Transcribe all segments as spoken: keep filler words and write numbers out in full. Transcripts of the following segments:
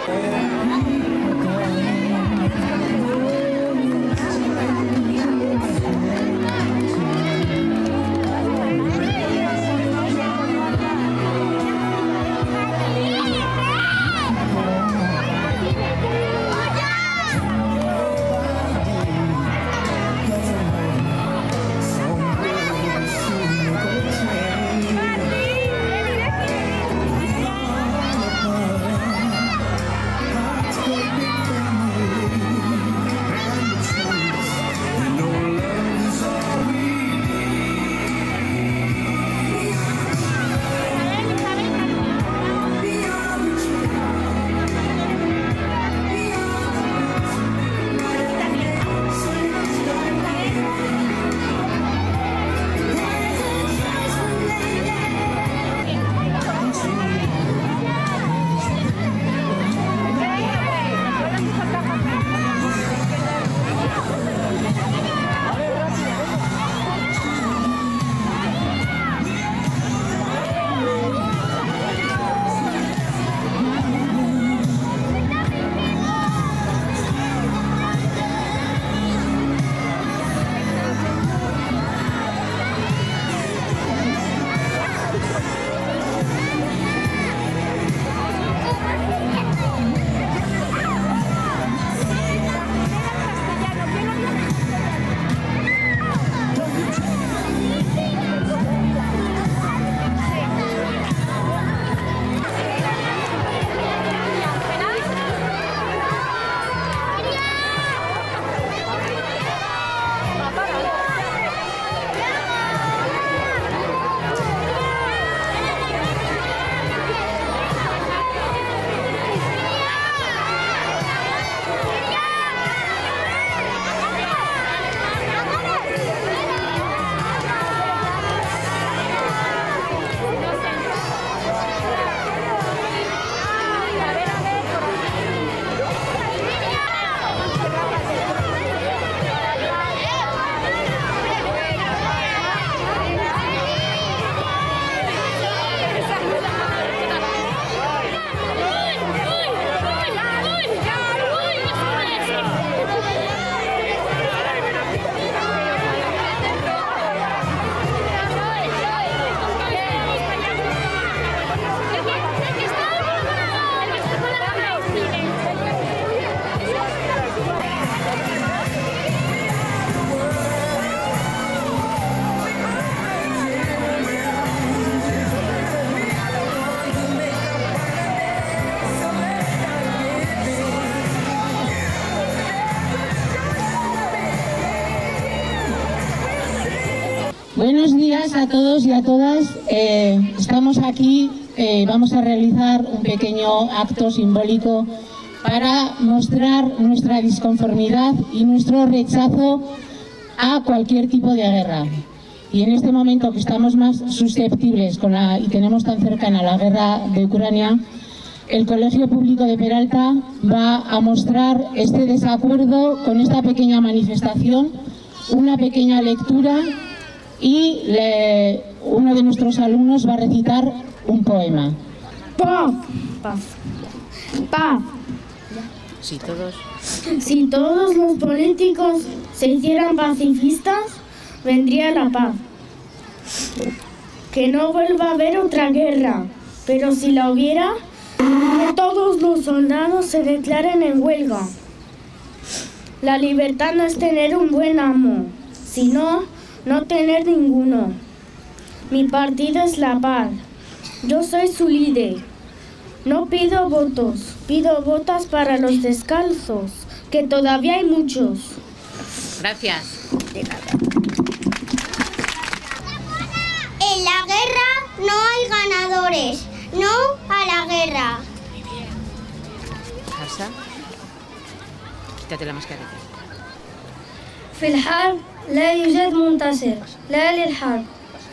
Buenos días a todos y a todas. Eh, estamos aquí, eh, vamos a realizar un pequeño acto simbólico para mostrar nuestra disconformidad y nuestro rechazo a cualquier tipo de guerra. Y en este momento que estamos más susceptibles con la, y tenemos tan cercana la guerra de Ucrania, el Colegio Público de Peralta va a mostrar este desacuerdo con esta pequeña manifestación, una pequeña lectura, y le, uno de nuestros alumnos va a recitar un poema. Paz. Paz. Paz. Si todos... Si todos los políticos se hicieran pacifistas, vendría la paz. Que no vuelva a haber otra guerra, pero si la hubiera, que todos los soldados se declaren en huelga. La libertad no es tener un buen amo, sino no tener ninguno. Mi partido es la paz. Yo soy su líder. No pido votos, pido botas para los descalzos, que todavía hay muchos. Gracias. De nada. En la guerra no hay ganadores. No a la guerra. Hafsa, quítate la mascarilla. في الحرب لا يوجد منتصر لا للحرب.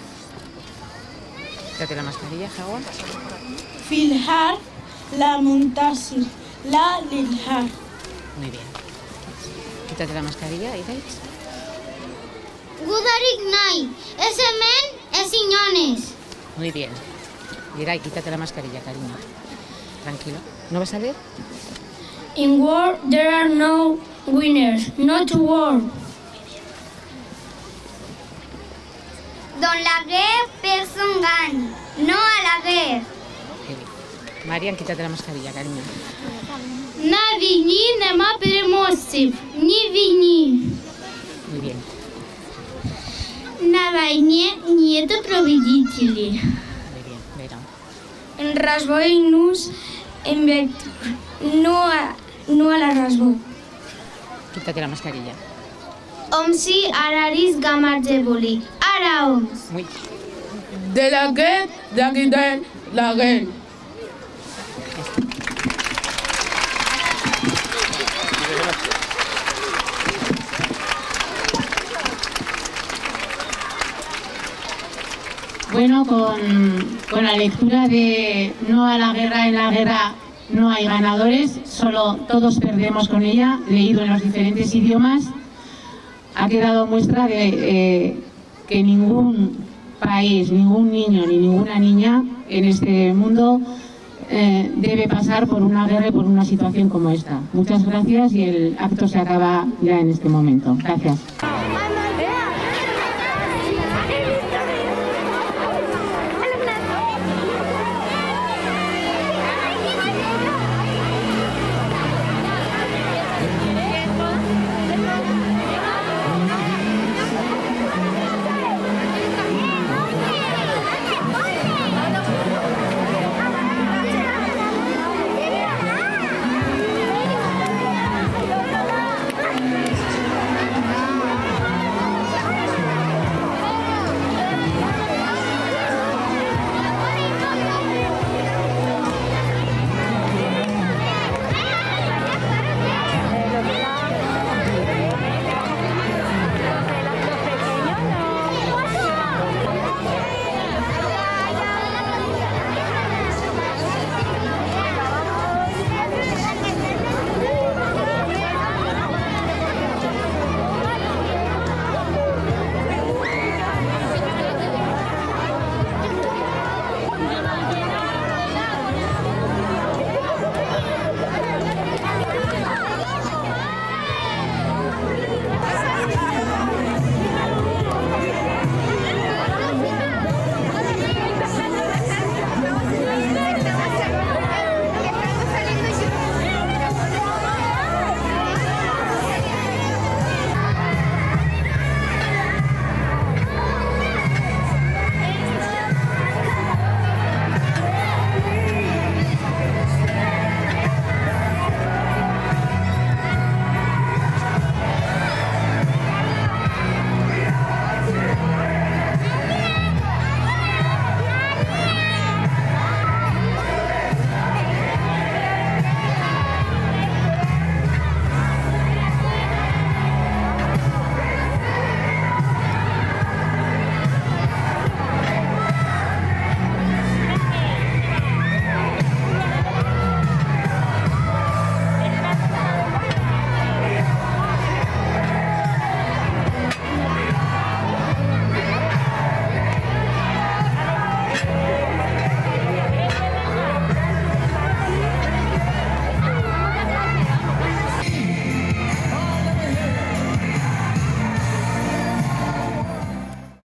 Quítate la mascarilla, Jaguar. في الحرب لا منتصر لا للحرب. Muy bien. Quítate la mascarilla, Iraitz. Gudarik nai. Ese men es Iñones. Muy bien. Irai, quítate la mascarilla, cariño. Tranquilo. ¿No vas a leer? In war there are no winners, not war. Dans la guerre, personne gagne. No a la guerra. Marian, quítate la mascarilla, cariño. На війні нема переможців, ні війні. Muy bien. На войне нет победителей. Muy bien, Vera. En разбой нус en vector. No a, no a la rasgo. Quítate la mascarilla. Omsi araris gamardeboli. Ara oms. Muy. De la guerre, de la guerre, la guerre. Bueno, con, con la lectura de No a la guerra, en la guerra no hay ganadores, solo todos perdemos con ella, leído en los diferentes idiomas, ha quedado muestra de eh, que ningún país, ningún niño ni ninguna niña en este mundo eh, debe pasar por una guerra y por una situación como esta. Muchas gracias y el acto se acaba ya en este momento. Gracias.